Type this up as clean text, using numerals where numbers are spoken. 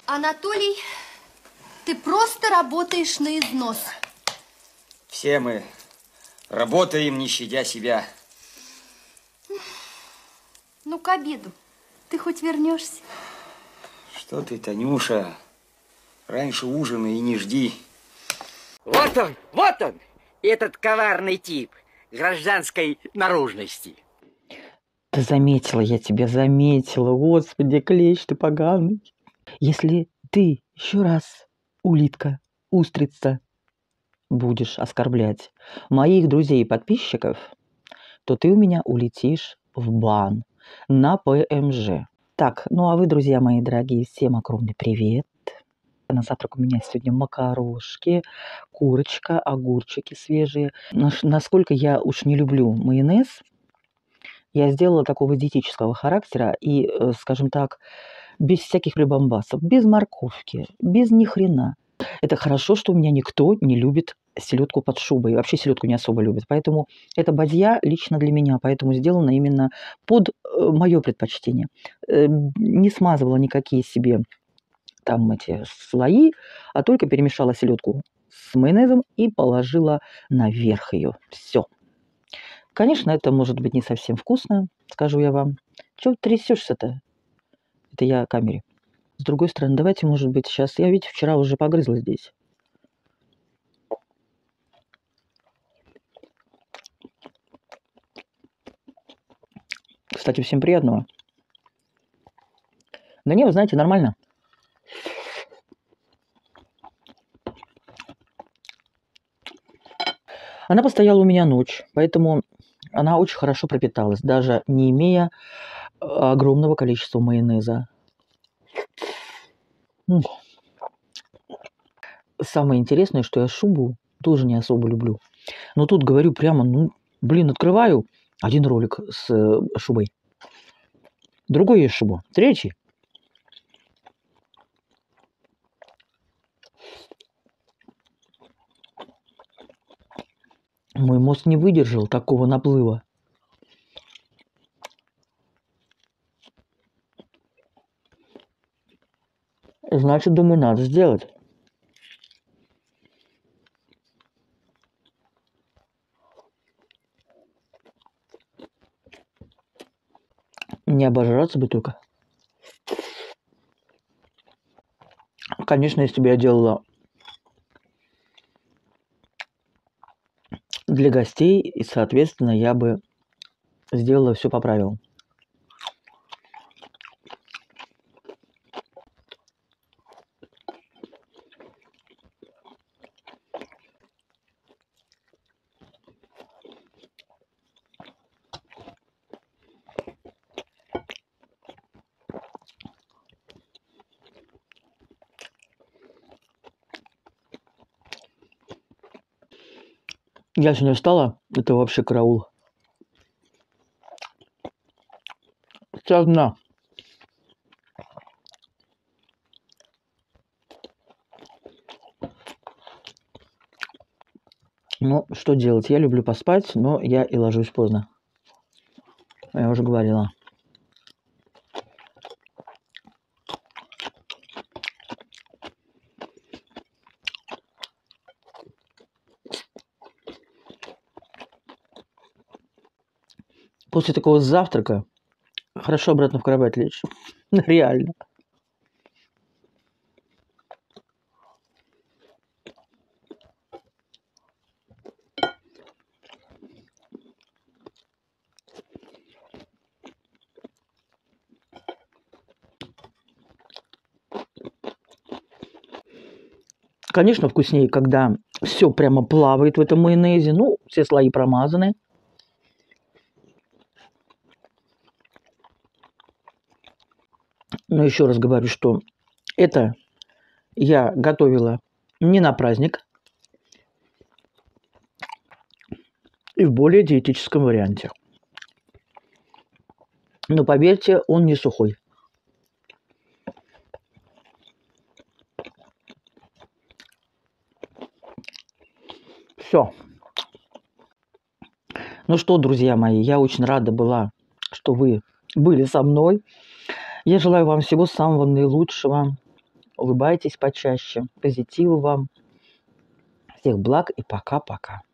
Анатолий, ты просто работаешь на износ. Все мы работаем, не щадя себя. Ну, к обеду ты хоть вернешься? Что ты, Танюша, раньше ужина и не жди. Вот он, этот коварный тип гражданской наружности. Да заметила я тебя, заметила. Господи, клещ ты поганый. Если ты еще раз, улитка, устрица, будешь оскорблять моих друзей и подписчиков, то ты у меня улетишь в бан на ПМЖ. Так, ну а вы, друзья мои дорогие, всем огромный привет. На завтрак у меня сегодня макарошки, курочка, огурчики свежие. Насколько я уж не люблю майонез, я сделала такого диетического характера и, скажем так, без всяких прибамбасов, без морковки, без ни хрена. Это хорошо, что у меня никто не любит селедку под шубой. Вообще селедку не особо любит. Поэтому это бадья лично для меня. Поэтому сделано именно под мое предпочтение. Не смазывала никакие себе там эти слои, а только перемешала селедку с майонезом и положила наверх ее. Все. Конечно, это может быть не совсем вкусно, скажу я вам. Чего трясешься-то? Это я камере. С другой стороны, давайте, может быть, сейчас... Я ведь вчера уже погрызла здесь. Кстати, всем приятного. Да не, вы знаете, нормально. Она постояла у меня ночь, поэтому она очень хорошо пропиталась, даже не имея огромного количества майонеза. Самое интересное, что я шубу тоже не особо люблю. Но тут говорю прямо, ну, блин, открываю один ролик с шубой. Другой есть шуба. Третий. Мой мозг не выдержал такого наплыва. Значит, думаю, надо сделать. Не обожраться бы только. Конечно, если бы я делала для гостей, и, соответственно, я бы сделала все по правилам. Я сегодня встала, это вообще караул. Вся одна. Ну, что делать? Я люблю поспать, но я и ложусь поздно. Я уже говорила. После такого завтрака хорошо обратно в кровать лечь. Реально. Конечно, вкуснее, когда все прямо плавает в этом майонезе. Ну, все слои промазаны. Но еще раз говорю, что это я готовила не на праздник и в более диетическом варианте. Но поверьте, он не сухой. Все. Ну что, друзья мои, я очень рада была, что вы были со мной. Я желаю вам всего самого наилучшего. улыбайтесь почаще. Позитива вам. Всех благ и пока-пока.